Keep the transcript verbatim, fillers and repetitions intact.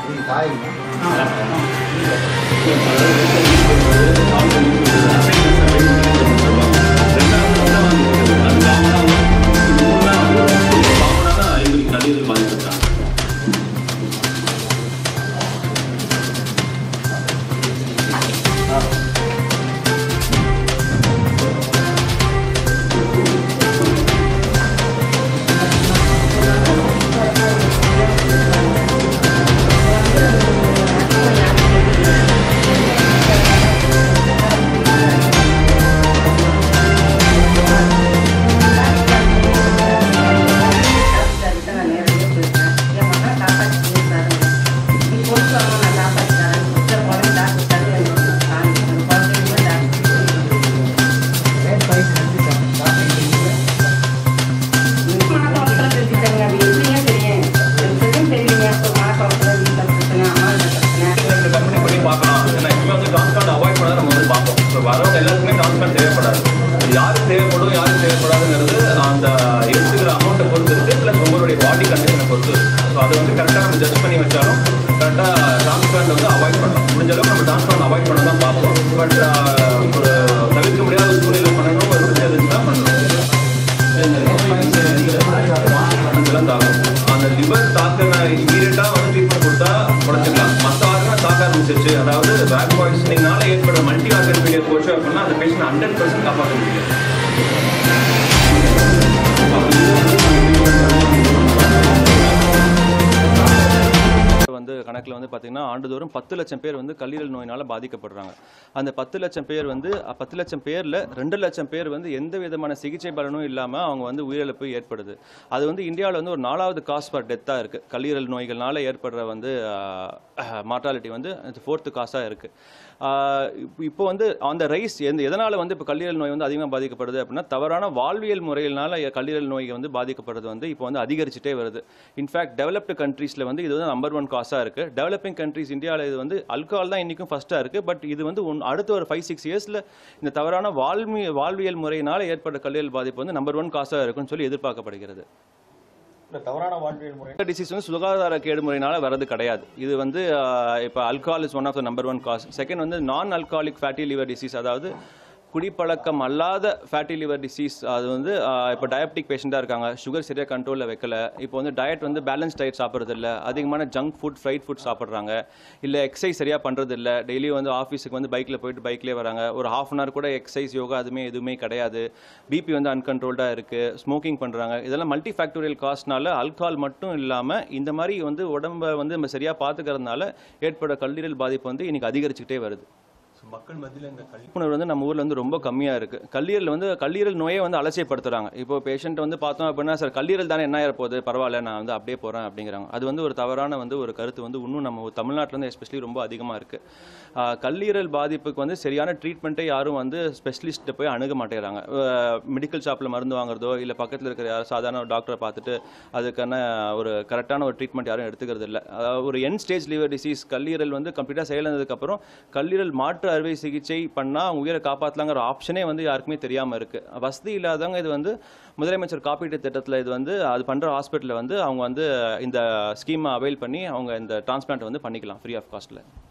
வரவங்க எல்லாருக்குமே டிரான்ஸ்பிளான்ட் தேவைப்படாது. யாருக்கு தேவைப்படும் யாருக்கு தேவைப்படாதுங்கிறது அந்த எடுத்துக்கிற அமௌண்ட்டை பொறுத்து இருக்குது, ப்ளஸ் உங்களுடைய பாடி கண்டிஷனை பொறுத்து இருக்குது. ஸோ அதை வந்து கரெக்டாக நம்ம ஜட்ஜ் பண்ணி வச்சாலும் கரெக்டாக டிரான்ஸ்பிளான்ட் வந்து அவாய்ட் பண்ணணும். முடிஞ்ச அளவுக்கு நம்ம டிரான்ஸ்பிளான்ட் அவாய்ட் பண்ண தான் பார்ப்போம். பட் ஒரு தவிர்க்க முடியாத ஒரு சூழ்நிலை பண்ணணும், ஒரு பிரச்சனை இருந்துச்சுன்னா பண்ணணும். அந்த லிவர் தாக்கின இமீடியட்டாக வந்து ட்ரீட்மெண்ட் கொடுத்தா உடச்சிக்கலாம். மற்ற ஆர்கன் தாக்க ஆரம்பிச்சிருச்சு, அதாவது பேக் பாய்சனிங்னால ஏற்பட மல்டி ஆர்கன் ஃபெயிலியர் போச்சு அப்படின்னா அந்த பேஷண்ட் ஹண்ட்ரட் பர்சன்ட் காப்பாற்ற முடியும். வந்து கணக்கில் வந்து பார்த்தீங்கன்னா ஆண்டுதோறும் பத்து லட்சம் பேர் வந்து கல்லீரல் நோயினால் பாதிக்கப்படுறாங்க. அந்த பத்து லட்சம் பேர் வந்து பத்து லட்சம் பேரில் ரெண்டு லட்சம் பேர் வந்து எந்த விதமான சிகிச்சை பலனும் இல்லாமல் அவங்க வந்து உயிரிழப்பு ஏற்படுது. அது வந்து இந்தியாவில் வந்து ஒரு நாலாவது காஸ் ஃபார் டெத்தாக இருக்குது. கல்லீரல் நோய்கள்னால ஏற்படுற வந்து மார்டாலிட்டி வந்து ஃபோர்த்து காசாக இருக்குது. இப்போ வந்து அந்த ரைஸ் எந்த எதனால் வந்து இப்போ கல்லீரல் நோய் வந்து அதிகமாக பாதிக்கப்படுது அப்படின்னா தவறான வாழ்வியல் முறையினால கல்லீரல் நோய் வந்து பாதிக்கப்படுறது வந்து இப்போ வந்து அதிகரிச்சுட்டே வருது. இன்ஃபேக்ட் டெவலப்டு கண்ட்ரீஸில் வந்து இது வந்து நம்பர் ஒன் காசாக இருக்குது. டெவலப்பிங் கண்ட்ரீஸ் இந்தியாவில் இது வந்து அல்கஹால் தான் இன்றைக்கும் ஃபஸ்ட்டாக இருக்குது. பட் இது வந்து ஒன் அடுத்த ஒரு ஃபைவ் சிக்ஸ் இயர்ஸில் இந்த தவறான வாழ்வி வாழ்வியல் முறையினால் ஏற்பட்ட கல்லீரல் பாதிப்பு வந்து நம்பர் ஒன் காசாக இருக்குன்னு சொல்லி எதிர்பார்க்கப்படுகிறது. தவறான வாழ்வியல் முறை டிசீஸ் வந்து சுகாதார கேடு முறையினால வரது கிடையாது. இது வந்து இப்போ alcohol is one of the number one cause. Second வந்து நான் அல்கஹாலிக் ஃபேட்டி லிவர் டிசீஸ், அதாவது குடிப்பழக்கம் அல்லாத ஃபேட்டி லிவர் டிசீஸ். அது வந்து இப்போ டயபெட்டிக் பேஷண்ட்டாக இருக்காங்க, சுகர் சரியாக கண்ட்ரோலில் வைக்கல, இப்போ வந்து டயட் வந்து பேலன்ஸ் டயட் சாப்பிட்றது இல்லை, அதிகமான ஜங்க் ஃபுட் ஃப்ரைட் ஃபுட் சாப்பிட்றாங்க, இல்லை எக்ஸசைஸ் சரியாக பண்ணுறது இல்லை, டெய்லி வந்து ஆஃபீஸுக்கு வந்து பைக்கில் போயிட்டு பைக்லேயே வராங்க, ஒரு ஹாஃப் அன் ஹவர் கூட எக்ஸசைஸ் யோகா அதுவுமே எதுவுமே கிடையாது, பிபி வந்து அன்கண்ட்ரோல்டாக இருக்குது, ஸ்மோக்கிங் பண்ணுறாங்க. இதெல்லாம் மல்டி ஃபேக்டோரியல் காஸ்ட்னால அல்கஹால் மட்டும் இல்லாமல் இந்த மாதிரி வந்து உடம்பை வந்து நம்ம சரியாக பார்த்துக்கிறதுனால ஏற்பட கல்லீரல் பாதிப்பு வந்து இன்றைக்கி அதிகரிச்சுக்கிட்டே வருது. மக்கள் மத்தியில் இந்த விழிப்புணர்வு வந்து நம்ம ஊரில் வந்து ரொம்ப கம்மியாக இருக்குது. கல்லீரல் வந்து கல்லீரல் நோயை வந்து அலட்சியப்படுத்துகிறாங்க. இப்போ பேஷண்ட் வந்து பார்த்தோம் அப்படின்னா சார் கல்லீரல் தானே என்ன ஆகிருப்போகுது, பரவாயில்ல நான் வந்து அப்படியே போகிறேன் அப்படிங்கிறாங்க. அது வந்து ஒரு தவறான வந்து ஒரு கருத்து வந்து இன்னும் நம்ம தமிழ்நாட்டில் வந்து எஸ்பெஷலி ரொம்ப அதிகமாக இருக்குது. கல்லீரல் பாதிப்புக்கு வந்து சரியான ட்ரீட்மெண்ட்டை யாரும் வந்து ஸ்பெஷலிஸ்ட்டை போய் அணுக மாட்டேங்கிறாங்க. மெடிக்கல் ஷாப்பில் மருந்து வாங்குறதோ இல்லை பக்கத்தில் இருக்கிற யாரும் சாதாரண ஒரு டாக்டரை பார்த்துட்டு அதுக்கான ஒரு கரெக்டான ஒரு ட்ரீட்மெண்ட் யாரும் எடுத்துக்கிறது இல்லை. ஒரு என் ஸ்டேஜ் லிவர் டிசீஸ் கல்லீரல் வந்து கம்ப்ளீட்டாக செயலிழந்ததுக்கப்புறம் கல்லீரல் மாற்று அறுவை சிகிச்சை பண்ணால் அவங்க உயிரை காப்பாற்றலாங்கிற ஆப்ஷனே வந்து யாருக்குமே தெரியாமல் இருக்குது. வசதி இல்லாதவங்க இது வந்து முதலமைச்சர் காப்பீட்டு திட்டத்தில் இது வந்து அது பண்ணுற ஹாஸ்பிட்டலில் வந்து அவங்க வந்து இந்த ஸ்கீமை அவைல் பண்ணி அவங்க இந்த டிரான்ஸ்பிளான்ட் வந்து பண்ணிக்கலாம் ஃப்ரீ ஆஃப் காஸ்ட்டில்.